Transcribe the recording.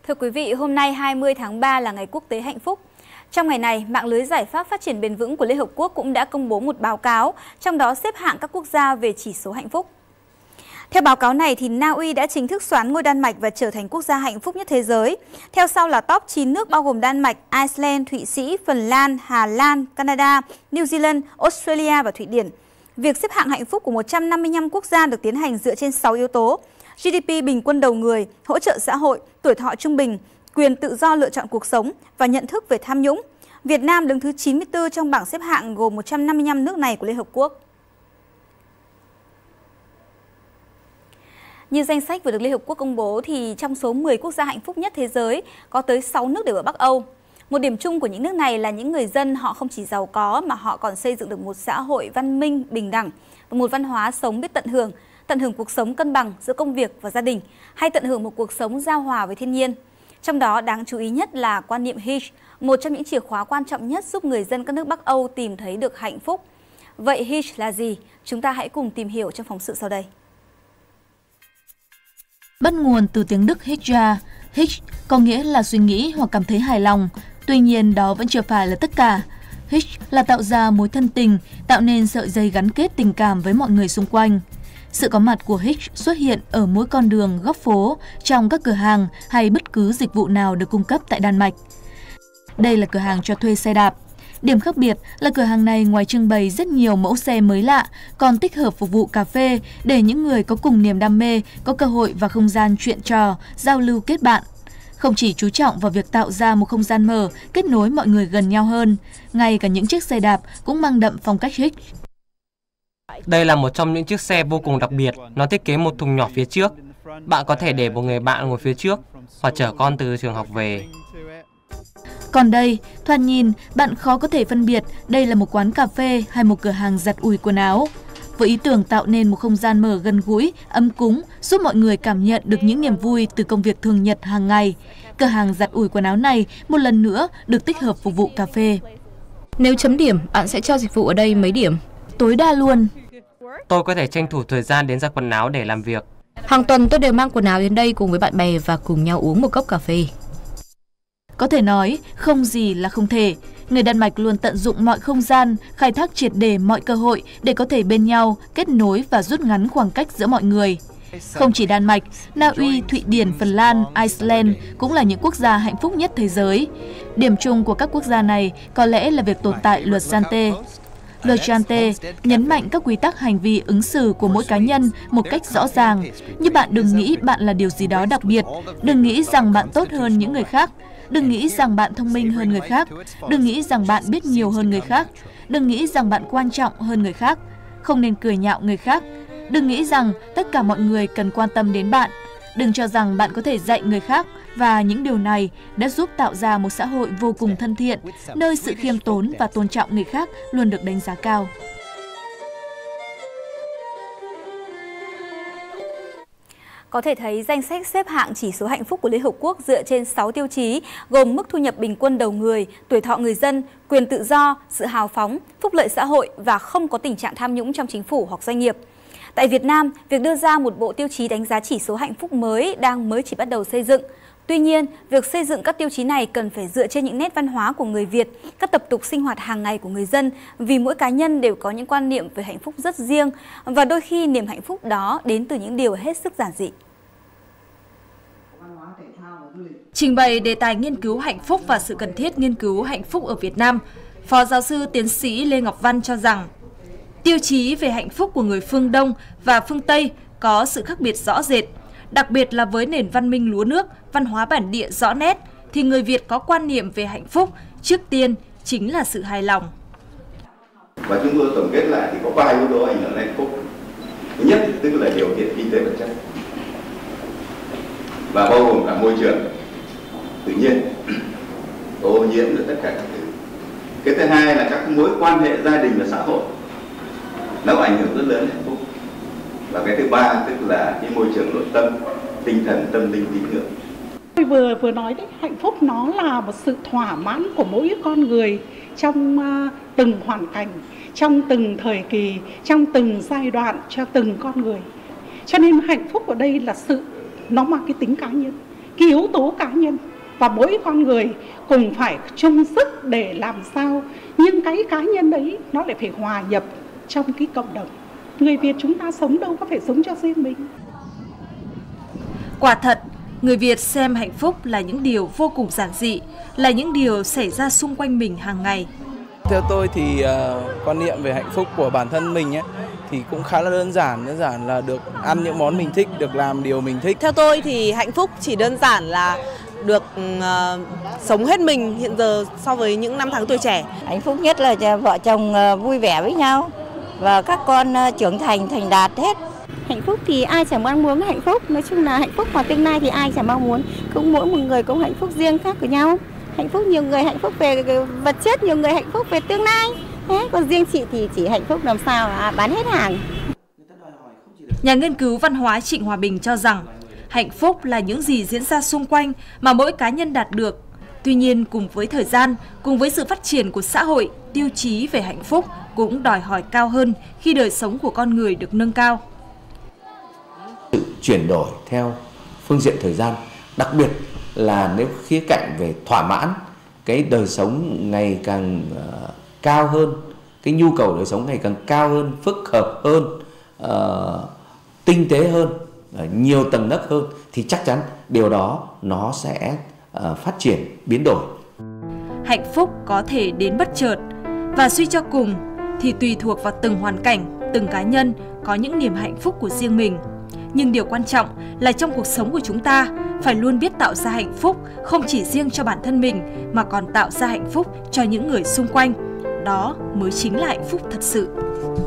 Thưa quý vị, hôm nay 20 tháng 3 là ngày quốc tế hạnh phúc. Trong ngày này, mạng lưới giải pháp phát triển bền vững của Liên Hợp Quốc cũng đã công bố một báo cáo, trong đó xếp hạng các quốc gia về chỉ số hạnh phúc. Theo báo cáo này, thì Na Uy đã chính thức soán ngôi Đan Mạch và trở thành quốc gia hạnh phúc nhất thế giới. Theo sau là top 9 nước bao gồm Đan Mạch, Iceland, Thụy Sĩ, Phần Lan, Hà Lan, Canada, New Zealand, Australia và Thụy Điển. Việc xếp hạng hạnh phúc của 155 quốc gia được tiến hành dựa trên 6 yếu tố: GDP bình quân đầu người, hỗ trợ xã hội, tuổi thọ trung bình, quyền tự do lựa chọn cuộc sống và nhận thức về tham nhũng. Việt Nam đứng thứ 94 trong bảng xếp hạng gồm 155 nước này của Liên Hợp Quốc. Như danh sách vừa được Liên Hợp Quốc công bố thì trong số 10 quốc gia hạnh phúc nhất thế giới có tới 6 nước đều ở Bắc Âu. Một điểm chung của những nước này là những người dân họ không chỉ giàu có mà họ còn xây dựng được một xã hội văn minh, bình đẳng và một văn hóa sống biết tận hưởng cuộc sống cân bằng giữa công việc và gia đình, hay tận hưởng một cuộc sống giao hòa với thiên nhiên. Trong đó đáng chú ý nhất là quan niệm HISH, một trong những chìa khóa quan trọng nhất giúp người dân các nước Bắc Âu tìm thấy được hạnh phúc. Vậy HISH là gì? Chúng ta hãy cùng tìm hiểu trong phóng sự sau đây. Bắt nguồn từ tiếng Đức Hijra, Hish có nghĩa là suy nghĩ hoặc cảm thấy hài lòng. Tuy nhiên đó vẫn chưa phải là tất cả. Hish là tạo ra mối thân tình, tạo nên sợi dây gắn kết tình cảm với mọi người xung quanh. Sự có mặt của Hish xuất hiện ở mỗi con đường, góc phố, trong các cửa hàng hay bất cứ dịch vụ nào được cung cấp tại Đan Mạch. Đây là cửa hàng cho thuê xe đạp. Điểm khác biệt là cửa hàng này ngoài trưng bày rất nhiều mẫu xe mới lạ, còn tích hợp phục vụ cà phê để những người có cùng niềm đam mê có cơ hội và không gian chuyện trò, giao lưu kết bạn. Không chỉ chú trọng vào việc tạo ra một không gian mở, kết nối mọi người gần nhau hơn, ngay cả những chiếc xe đạp cũng mang đậm phong cách Hish. Đây là một trong những chiếc xe vô cùng đặc biệt, nó thiết kế một thùng nhỏ phía trước. Bạn có thể để một người bạn ngồi phía trước hoặc chở con từ trường học về. Còn đây, thoạt nhìn, bạn khó có thể phân biệt đây là một quán cà phê hay một cửa hàng giặt ủi quần áo. Với ý tưởng tạo nên một không gian mở gần gũi, ấm cúng, giúp mọi người cảm nhận được những niềm vui từ công việc thường nhật hàng ngày, cửa hàng giặt ủi quần áo này một lần nữa được tích hợp phục vụ cà phê. Nếu chấm điểm, bạn sẽ cho dịch vụ ở đây mấy điểm? Tối đa luôn. Tôi có thể tranh thủ thời gian đến giặt quần áo để làm việc. Hàng tuần tôi đều mang quần áo đến đây cùng với bạn bè và cùng nhau uống một cốc cà phê. Có thể nói, không gì là không thể. Người Đan Mạch luôn tận dụng mọi không gian, khai thác triệt để mọi cơ hội để có thể bên nhau, kết nối và rút ngắn khoảng cách giữa mọi người. Không chỉ Đan Mạch, Na Uy, Thụy Điển, Phần Lan, Iceland cũng là những quốc gia hạnh phúc nhất thế giới. Điểm chung của các quốc gia này có lẽ là việc tồn tại luật Jante. Luật Jante nhấn mạnh các quy tắc hành vi ứng xử của mỗi cá nhân một cách rõ ràng. Nhưng bạn đừng nghĩ bạn là điều gì đó đặc biệt, đừng nghĩ rằng bạn tốt hơn những người khác. Đừng nghĩ rằng bạn thông minh hơn người khác, đừng nghĩ rằng bạn biết nhiều hơn người khác, đừng nghĩ rằng bạn quan trọng hơn người khác, không nên cười nhạo người khác, đừng nghĩ rằng tất cả mọi người cần quan tâm đến bạn, đừng cho rằng bạn có thể dạy người khác, và những điều này đã giúp tạo ra một xã hội vô cùng thân thiện, nơi sự khiêm tốn và tôn trọng người khác luôn được đánh giá cao. Có thể thấy danh sách xếp hạng chỉ số hạnh phúc của Liên Hợp Quốc dựa trên 6 tiêu chí gồm mức thu nhập bình quân đầu người, tuổi thọ người dân, quyền tự do, sự hào phóng, phúc lợi xã hội và không có tình trạng tham nhũng trong chính phủ hoặc doanh nghiệp. Tại Việt Nam, việc đưa ra một bộ tiêu chí đánh giá chỉ số hạnh phúc mới mới chỉ bắt đầu xây dựng. Tuy nhiên, việc xây dựng các tiêu chí này cần phải dựa trên những nét văn hóa của người Việt, các tập tục sinh hoạt hàng ngày của người dân, vì mỗi cá nhân đều có những quan niệm về hạnh phúc rất riêng, và đôi khi niềm hạnh phúc đó đến từ những điều hết sức giản dị. Trình bày đề tài nghiên cứu hạnh phúc và sự cần thiết nghiên cứu hạnh phúc ở Việt Nam, Phó giáo sư tiến sĩ Lê Ngọc Văn cho rằng, tiêu chí về hạnh phúc của người phương Đông và phương Tây có sự khác biệt rõ rệt. Đặc biệt là với nền văn minh lúa nước, văn hóa bản địa rõ nét, thì người Việt có quan niệm về hạnh phúc, trước tiên chính là sự hài lòng. Và chúng tôi tổng kết lại thì có 3 yếu tố ảnh hưởng đến hạnh phúc. Thứ nhất tức là điều kiện kinh tế vật chất, và bao gồm cả môi trường tự nhiên, ô nhiễm rồi tất cả các thứ. Cái thứ hai là các mối quan hệ gia đình và xã hội, nó ảnh hưởng rất lớn đến hạnh phúc. Và cái thứ ba tức là cái môi trường nội tâm, tinh thần, tâm linh, tín ngưỡng. Tôi vừa nói đấy, hạnh phúc nó là một sự thỏa mãn của mỗi con người trong từng hoàn cảnh, trong từng thời kỳ, trong từng giai đoạn, cho từng con người. Cho nên hạnh phúc ở đây là nó mang cái tính cá nhân. cái yếu tố cá nhân, và mỗi con người cùng phải chung sức để làm sao nhưng cái cá nhân đấy nó lại phải hòa nhập trong cái cộng đồng. Người Việt chúng ta sống đâu có phải sống cho riêng mình. Quả thật, người Việt xem hạnh phúc là những điều vô cùng giản dị, là những điều xảy ra xung quanh mình hàng ngày. Theo tôi thì quan niệm về hạnh phúc của bản thân mình ấy, thì cũng khá là đơn giản là được ăn những món mình thích, được làm điều mình thích. Theo tôi thì hạnh phúc chỉ đơn giản là được sống hết mình hiện giờ so với những năm tháng tuổi trẻ. Hạnh phúc nhất là vợ chồng vui vẻ với nhau và các con trưởng thành đạt hết. Hạnh phúc thì ai chẳng mong muốn hạnh phúc, nói chung là hạnh phúc vào tương lai thì ai chẳng mong muốn, cũng mỗi một người có hạnh phúc riêng khác của nhau. Hạnh phúc, nhiều người hạnh phúc về vật chất, nhiều người hạnh phúc về tương lai. Thế còn riêng chị thì chỉ hạnh phúc làm sao là bán hết hàng. Nhà nghiên cứu văn hóa Trịnh Hòa Bình cho rằng hạnh phúc là những gì diễn ra xung quanh mà mỗi cá nhân đạt được. Tuy nhiên, cùng với thời gian, cùng với sự phát triển của xã hội, tiêu chí về hạnh phúc cũng đòi hỏi cao hơn khi đời sống của con người được nâng cao. Sự chuyển đổi theo phương diện thời gian, đặc biệt là nếu khía cạnh về thỏa mãn cái đời sống ngày càng cao hơn, cái nhu cầu đời sống ngày càng cao hơn, phức hợp hơn, tinh tế hơn, nhiều tầng nấc hơn, thì chắc chắn điều đó nó sẽ phát triển, biến đổi. Hạnh phúc có thể đến bất chợt, và suy cho cùng thì tùy thuộc vào từng hoàn cảnh, từng cá nhân có những niềm hạnh phúc của riêng mình. Nhưng điều quan trọng là trong cuộc sống của chúng ta phải luôn biết tạo ra hạnh phúc không chỉ riêng cho bản thân mình mà còn tạo ra hạnh phúc cho những người xung quanh. Đó mới chính là hạnh phúc thật sự.